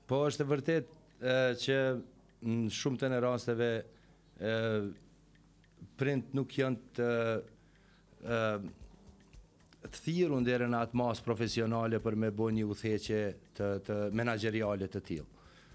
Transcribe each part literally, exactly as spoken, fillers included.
Po është e vërtet e, që në shumë të në rasteve e, prind nuk janë të e, të thirrur deri në atë masë profesionale për me bo një udhëheqje të, të menaxheriale të tillë.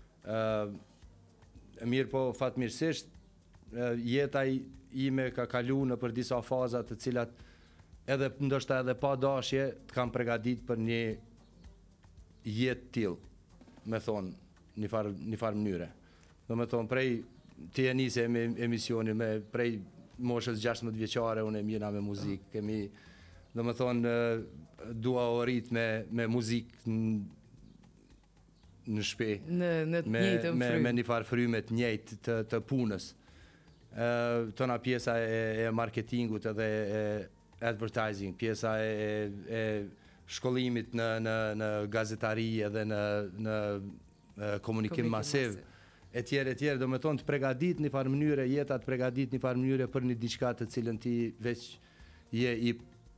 Ë mirë po fatmirësisht jeta ime ka kalu në për disa faza të cilat edhe ndoshta edhe pa dashje të kam përgatit për një jetë tillë, me thonë një farë një farë mënyre. Do me thonë prej ti e nisi me emisionin me prej moshës gjashtëdhjetë vjeçare unë e mjena me muzikë, kemi do me thonë dua o rrit me, me muzikë në shpe, në, në të me, njëjtën me, frymë. me një farë fryme të njëjtë të, të punës. Uh, tona pjesa e, e marketingut edhe e advertising, pjesa e, e, e shkollimit në, në, në gazetari edhe në, në e, komunikim masiv, e tjerë e tjerë, do me thonë të pregadit një farë mënyre, jeta të pregadit një farë mënyre për një diçka të cilën ti veç je i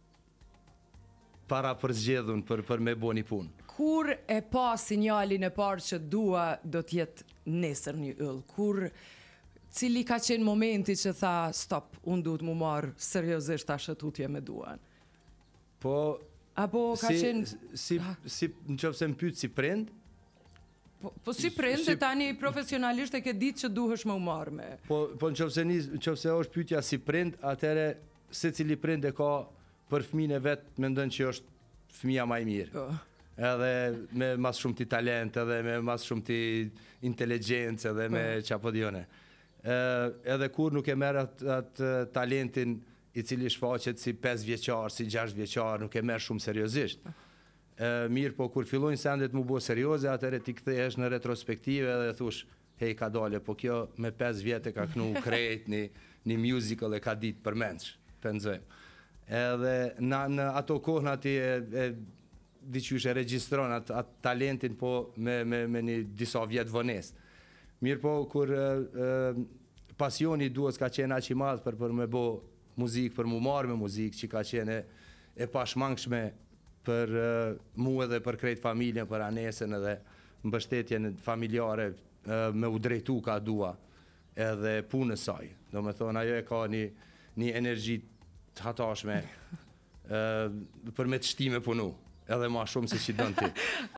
para përzgjedhun për, për me bo një punë. Kur e pa sinjalin e parë që dua do t'jetë nesër një yll? Kur, cili ka qenë momenti që tha, stop, unë duhet mu marë seriozisht ta shëtutje me duan? Po, Apo ka si, qenë... si, si, në qofë se më pytë si prind, Po, po si prind si, dhe tani profesionalisht e ke ditë që duhesh me u marë me... Po, po në qofë se, në qofë se është pyetja si prind, atëre se cili prind e ka për fëmijën e vetë, mendon që është fëmija ma i mirë. Po. Edhe me mas shumë ti talent, edhe me mas shumë ti inteligencë, edhe me qapo djone. Edhe kur nuk e merë atë at talentin i cili shfaqet si pesë vjeçar, si gjashtë vjeçar, nuk e merë shumë seriozisht. E, mirë, po kur fillojnë sendet mu bo serioze, atëre ti kthehesh në retrospektive dhe thush, hej, ka dole, po kjo me pesë vjetë ka knu krejt, një, një musical e ka ditë për menç, penzojmë. Edhe na, në ato kohën ati e, e diqysh e regjistron atë at talentin po me, me, me një disa vjetë vënes. Mirë po, kur e, e, pasioni duhet ka qenë aq i madh për, për me bo muzikë, për mu marrë me muzikë, që ka qenë e, e pashmangshme për e, mu edhe për krejt familjen, për anesën edhe mbështetjen familjare e, me u drejtu ka dua edhe punës saj. Do me thonë, ajo e ka një, një energji të hatashme uh, për me të shtime punu, edhe ma shumë se që dënë ti.